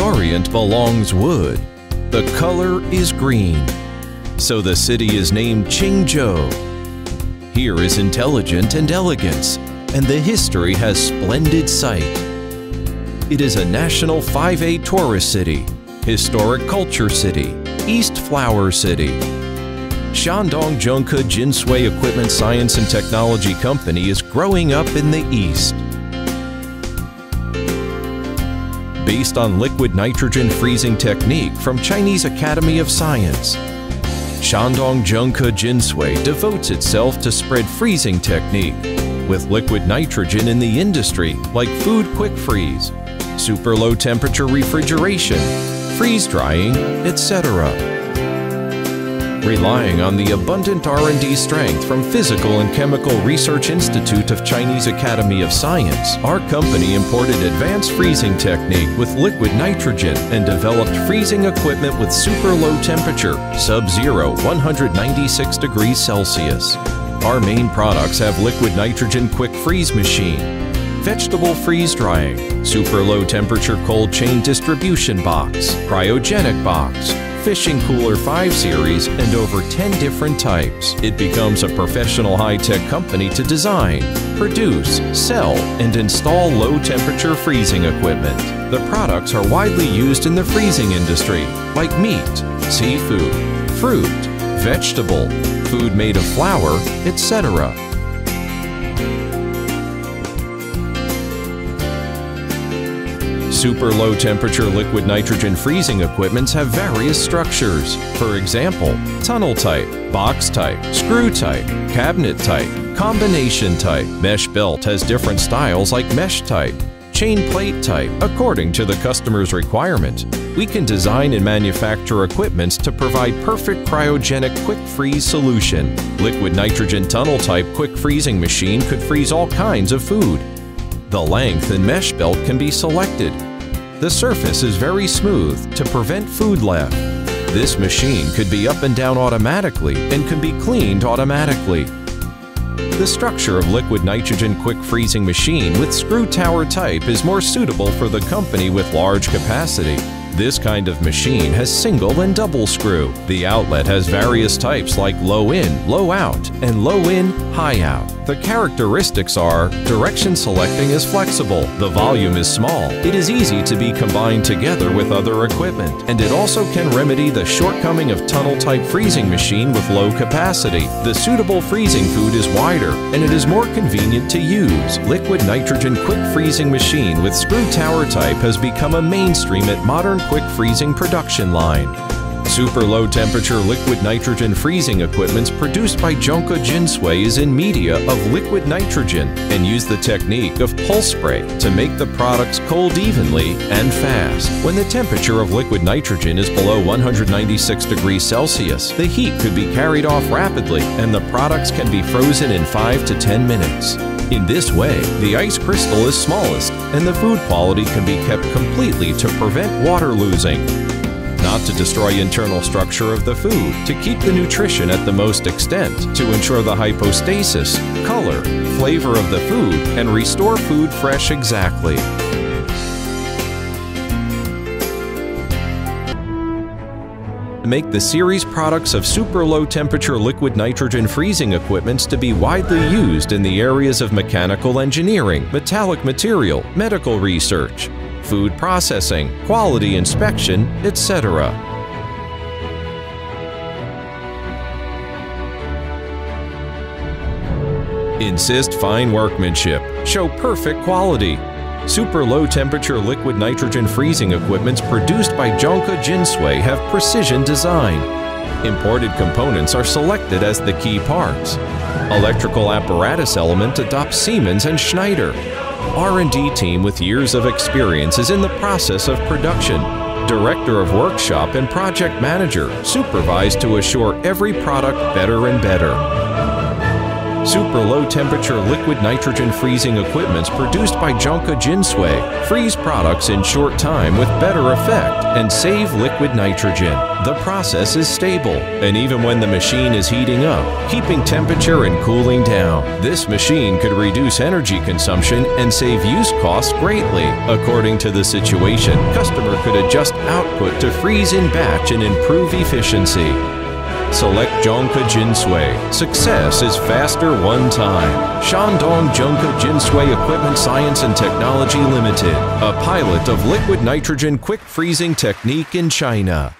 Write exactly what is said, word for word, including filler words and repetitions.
Orient belongs wood. The color is green. So the city is named Qingzhou. Here is intelligence and elegance, and the history has splendid sight. It is a national five A tourist city, historic culture city, East Flower City. Shandong Zhongke Jinsui Equipment Science and Technology Company is growing up in the East. Based on liquid nitrogen freezing technique from Chinese Academy of Science, Shandong Zhongke Jinsui devotes itself to spread freezing technique with liquid nitrogen in the industry like food quick freeze, super low temperature refrigeration, freeze drying, et cetera. Relying on the abundant R and D strength from Physical and Chemical Research Institute of Chinese Academy of Science, our company imported advanced freezing technique with liquid nitrogen and developed freezing equipment with super low temperature, sub-zero one hundred ninety-six degrees Celsius. Our main products have liquid nitrogen quick freeze machine, vegetable freeze drying, super low temperature cold chain distribution box, cryogenic box, fishing cooler five series, and over ten different types. It becomes a professional high-tech company to design, produce, sell, and install low-temperature freezing equipment. The products are widely used in the freezing industry, like meat, seafood, fruit, vegetable, food made of flour, et cetera. Super low temperature liquid nitrogen freezing equipments have various structures. For example, tunnel type, box type, screw type, cabinet type, combination type. Mesh belt has different styles like mesh type, chain plate type. According to the customer's requirement, we can design and manufacture equipments to provide perfect cryogenic quick freeze solution. Liquid nitrogen tunnel type quick freezing machine could freeze all kinds of food. The length and mesh belt can be selected. The surface is very smooth to prevent food left. This machine could be up and down automatically and can be cleaned automatically. The structure of liquid nitrogen quick freezing machine with screw tower type is more suitable for the company with large capacity. This kind of machine has single and double screw. The outlet has various types like low in, low out, and low in, high out. The characteristics are: direction selecting is flexible, the volume is small, it is easy to be combined together with other equipment, and it also can remedy the shortcoming of tunnel-type freezing machine with low capacity. The suitable freezing food is wider, and it is more convenient to use. Liquid nitrogen quick freezing machine with screw tower type has become a mainstream at modern quick freezing production line. Super low temperature liquid nitrogen freezing equipments produced by Zhongke Jinsui is in media of liquid nitrogen and use the technique of pulse spray to make the products cold evenly and fast. When the temperature of liquid nitrogen is below one hundred ninety-six degrees Celsius, the heat could be carried off rapidly and the products can be frozen in five to ten minutes. In this way, the ice crystal is smallest and the food quality can be kept completely to prevent water losing. Not to destroy internal structure of the food, to keep the nutrition at the most extent, to ensure the hypostasis, color, flavor of the food, and restore food fresh exactly. Make the series products of super low temperature liquid nitrogen freezing equipments to be widely used in the areas of mechanical engineering, metallic material, medical research, food processing, quality inspection, et cetera. Insist fine workmanship. Show perfect quality. Super low temperature liquid nitrogen freezing equipments produced by Zhongke Jinsui have precision design. Imported components are selected as the key parts. Electrical apparatus element adopts Siemens and Schneider. R and D team with years of experience is in the process of production. Director of workshop and project manager supervise to assure every product better and better. Super low temperature liquid nitrogen freezing equipments produced by Jonka Jinsui freeze products in short time with better effect and save liquid nitrogen. The process is stable, and even when the machine is heating up, keeping temperature and cooling down. This machine could reduce energy consumption and save use costs greatly. According to the situation, customer could adjust output to freeze in batch and improve efficiency. Select Jonka Jinsui. Success is faster one time. Shandong Jonka Jinsui Equipment Science and Technology Limited, a pilot of liquid nitrogen quick freezing technique in China.